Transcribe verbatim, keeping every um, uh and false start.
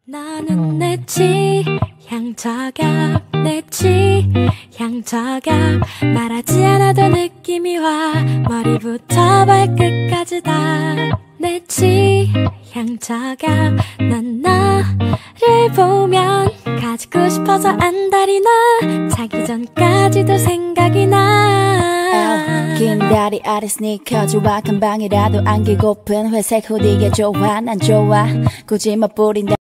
나는 내 취향 저격 내 취향 저격 말하지 않아도 느낌이 와 머리부터 발끝까지 다 내 취향 저격 넌 너를 보면 가지고 싶어서 안달이 나 자기 전까지도 생각이 나 긴 다리 아래 스니커 좋아 금방이라도 안기고픈 회색 후디게 좋아 난 좋아 굳이 멋부린다